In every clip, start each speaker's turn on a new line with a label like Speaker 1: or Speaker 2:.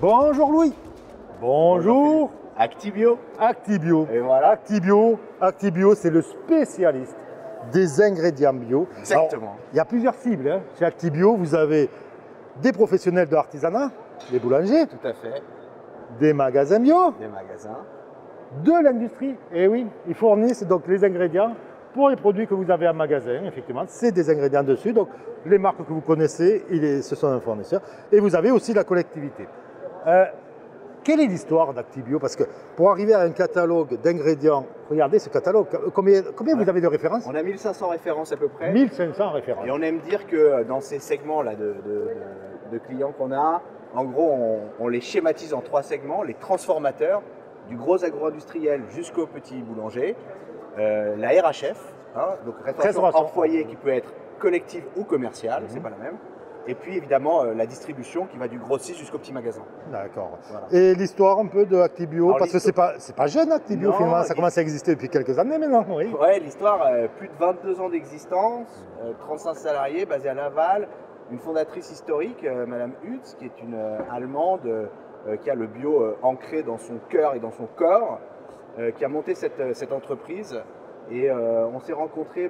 Speaker 1: Bonjour Louis. Bonjour.
Speaker 2: Actibio.
Speaker 1: Actibio.
Speaker 2: Et voilà.
Speaker 1: Actibio, c'est le spécialiste des ingrédients bio.
Speaker 2: Exactement.
Speaker 1: Il y a plusieurs cibles. Hein. Chez Actibio, vous avez des professionnels de l'artisanat, des boulangers,
Speaker 2: Tout à fait.
Speaker 1: des magasins bio,
Speaker 2: Des magasins.
Speaker 1: de l'industrie. Et oui, ils fournissent donc les ingrédients pour les produits que vous avez en magasin. Effectivement, c'est des ingrédients dessus. Donc, les marques que vous connaissez, ce sont un fournisseur. Et vous avez aussi la collectivité. Quelle est l'histoire d'Actibio? Parce que pour arriver à un catalogue d'ingrédients, regardez ce catalogue, combien vous avez de références?
Speaker 2: On a 1500 références à peu près.
Speaker 1: 1500 références.
Speaker 2: Et on aime dire que dans ces segments-là de clients qu'on a, en gros, on les schématise en 3 segments. Les transformateurs, du gros agro-industriel jusqu'au petit boulanger. La RHF, hein, donc restauration hors foyer qui peut être collective ou commerciale, c'est pas la même. Et puis évidemment la distribution qui va du grossiste jusqu'au petit magasin.
Speaker 1: D'accord.
Speaker 2: Voilà.
Speaker 1: Et l'histoire un peu de Actibio, parce que c'est pas jeune Actibio
Speaker 2: Non,
Speaker 1: finalement, ça commence à exister depuis quelques années maintenant. Oui.
Speaker 2: Ouais, l'histoire, plus de 22 ans d'existence, 35 salariés basés à Laval, une fondatrice historique, Madame Hutz, qui est une Allemande qui a le bio ancré dans son cœur et dans son corps, qui a monté cette entreprise. Et on s'est rencontrés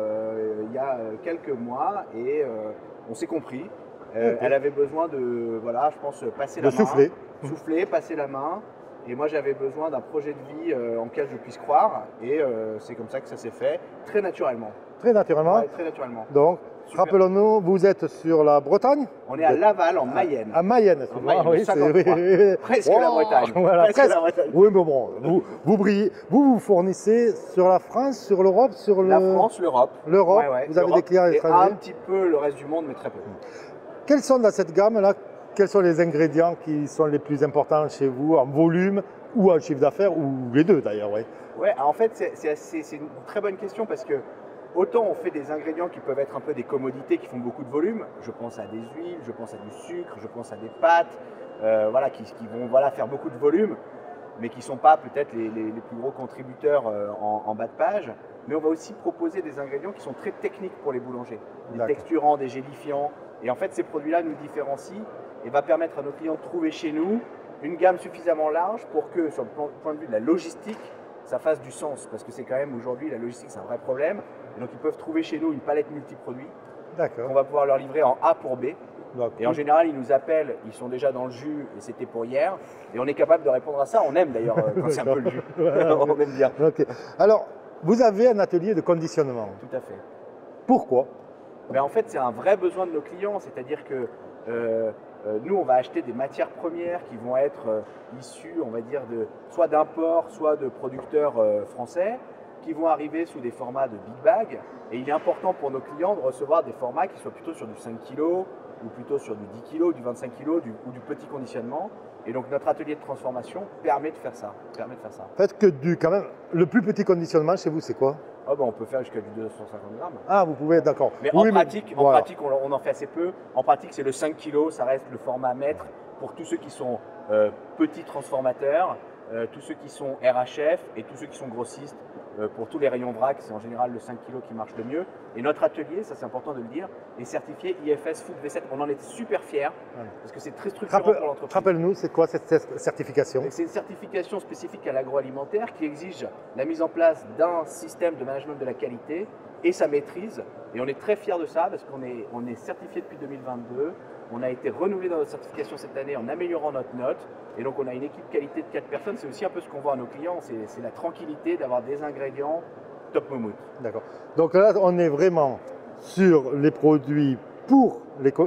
Speaker 2: il y a quelques mois et on s'est compris.
Speaker 1: Okay.
Speaker 2: Elle avait besoin de, voilà, je pense, passer la main. Souffler, passer la main. Et moi, j'avais besoin d'un projet de vie en lequel je puisse croire. Et c'est comme ça que ça s'est fait, très naturellement.
Speaker 1: Très naturellement.
Speaker 2: Ouais, très naturellement.
Speaker 1: Donc, rappelons-nous, vous êtes sur la Bretagne?
Speaker 2: On est à Laval, en Mayenne.
Speaker 1: À Mayenne, excusez-moi. Oui,
Speaker 2: presque la Bretagne.
Speaker 1: Voilà,
Speaker 2: presque la Bretagne.
Speaker 1: Oui, mais bon, vous brillez. Vous fournissez sur la France, sur l'Europe, sur
Speaker 2: la France, l'Europe.
Speaker 1: L'Europe, vous avez des clients à l'étranger.
Speaker 2: Un petit peu le reste du monde, mais très peu.
Speaker 1: Quels sont dans cette gamme-là, quels sont les ingrédients qui sont les plus importants chez vous, en volume ou en chiffre d'affaires, ou les deux d'ailleurs?
Speaker 2: Ouais, en fait, c'est une très bonne question parce que autant on fait des ingrédients qui peuvent être un peu des commodités qui font beaucoup de volume. Je pense à des huiles, je pense à du sucre, je pense à des pâtes, voilà, qui vont faire beaucoup de volume, mais qui ne sont pas peut-être les plus gros contributeurs en bas de page. Mais on va aussi proposer des ingrédients qui sont très techniques pour les boulangers, des texturants, des gélifiants. Et en fait, ces produits-là nous différencient et va permettre à nos clients de trouver chez nous une gamme suffisamment large pour que, sur le point de vue de la logistique, ça fasse du sens. Parce que c'est quand même aujourd'hui, la logistique, c'est un vrai problème. Et donc, ils peuvent trouver chez nous une palette multiproduits qu'on va pouvoir leur livrer en A pour B. Et en général, ils nous appellent, ils sont déjà dans le jus et c'était pour hier. Et on est capable de répondre à ça. On aime d'ailleurs quand c'est un peu le jus. On aime bien.
Speaker 1: Okay. Alors, vous avez un atelier de conditionnement.
Speaker 2: Tout à fait.
Speaker 1: Pourquoi?
Speaker 2: Mais en fait, c'est un vrai besoin de nos clients. C'est-à-dire que nous, on va acheter des matières premières qui vont être issues, on va dire, soit d'import, soit de producteurs français, qui vont arriver sous des formats de big bag. Et il est important pour nos clients de recevoir des formats qui soient plutôt sur du 5 kg, ou plutôt sur du 10 kg, du 25 kg, ou du petit conditionnement. Et donc notre atelier de transformation permet de faire ça.
Speaker 1: Faites que quand même, le plus petit conditionnement chez vous, c'est quoi?
Speaker 2: On peut faire jusqu'à du 250 grammes.
Speaker 1: Ah, vous pouvez, d'accord.
Speaker 2: Mais en pratique, on en fait assez peu. En pratique, c'est le 5 kg, ça reste le format maître pour tous ceux qui sont petits transformateurs, tous ceux qui sont RHF et tous ceux qui sont grossistes. Pour tous les rayons vrac, c'est en général le 5 kg qui marche le mieux. Et notre atelier, ça c'est important de le dire, est certifié IFS Food V7. On en est super fiers parce que c'est très structurant pour l'entreprise.
Speaker 1: Rappelle-nous, c'est quoi cette certification?
Speaker 2: C'est une certification spécifique à l'agroalimentaire qui exige la mise en place d'un système de management de la qualité et sa maîtrise. Et on est très fiers de ça parce qu'on est certifié depuis 2022. On a été renouvelé dans notre certification cette année en améliorant notre note. Et donc, on a une équipe qualité de 4 personnes. C'est aussi un peu ce qu'on vend à nos clients. C'est la tranquillité d'avoir des ingrédients top moumoute. D'accord.
Speaker 1: Donc là, on est vraiment sur les produits pour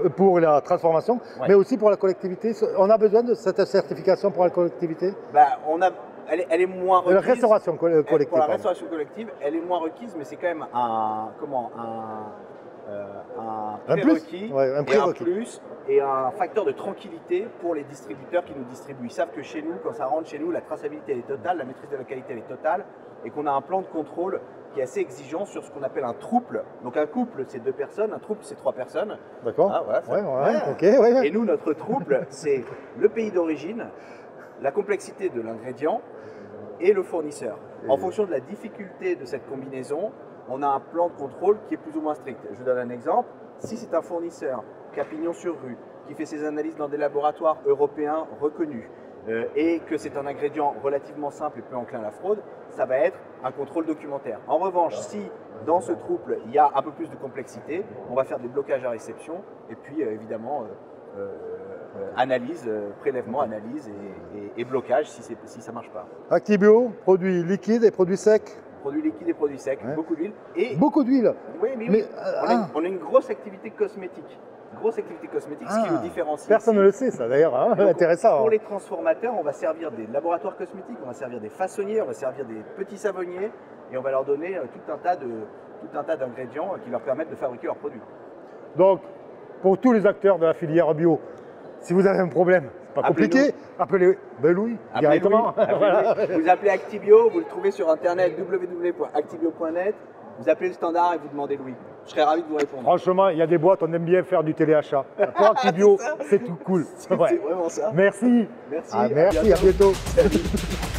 Speaker 1: la transformation, mais aussi pour la collectivité. On a besoin de cette certification pour la collectivité?
Speaker 2: Elle est moins requise.
Speaker 1: La restauration collective.
Speaker 2: Pour la restauration collective, elle est moins requise, mais c'est quand même un prérequis, un plus et un facteur de tranquillité pour les distributeurs qui nous distribuent. Ils savent que chez nous, quand ça rentre chez nous, la traçabilité elle est totale, la maîtrise de la qualité elle est totale et qu'on a un plan de contrôle qui est assez exigeant sur ce qu'on appelle un trouble. Donc un couple, c'est 2 personnes, un trouble, c'est 3 personnes.
Speaker 1: D'accord.
Speaker 2: Et nous, notre trouble, c'est le pays d'origine, la complexité de l'ingrédient et le fournisseur. En fonction de la difficulté de cette combinaison, on a un plan de contrôle qui est plus ou moins strict. Je vous donne un exemple. Si c'est un fournisseur qui a pignon sur rue, qui fait ses analyses dans des laboratoires européens reconnus, et que c'est un ingrédient relativement simple et peu enclin à la fraude, ça va être un contrôle documentaire. En revanche, si dans ce trouble, il y a un peu plus de complexité, on va faire des blocages à réception, et puis évidemment, analyse, prélèvement, analyse et blocage si ça ne marche pas.
Speaker 1: Actibio, produits liquides et produits secs.
Speaker 2: Produits liquides et produits secs, beaucoup d'huile.
Speaker 1: Beaucoup d'huile.
Speaker 2: Oui, mais on a une grosse activité cosmétique. Ce qui nous différencie.
Speaker 1: Personne ne le sait, ça d'ailleurs, hein. Intéressant.
Speaker 2: Pour les transformateurs, on va servir des laboratoires cosmétiques, on va servir des façonniers, on va servir des petits savonniers, et on va leur donner tout un tas d'ingrédients qui leur permettent de fabriquer leurs produits.
Speaker 1: Donc, pour tous les acteurs de la filière bio, si vous avez un problème, c'est pas compliqué, appelez Louis directement.
Speaker 2: Voilà. Vous appelez Actibio, vous le trouvez sur internet www.actibio.net, vous appelez le standard et vous demandez Louis. Je serais ravi de vous répondre.
Speaker 1: Franchement, il y a des boîtes, on aime bien faire du téléachat. Pour Actibio, c'est tout cool.
Speaker 2: C'est vraiment ça.
Speaker 1: Merci.
Speaker 2: Merci.
Speaker 1: Merci, à bientôt.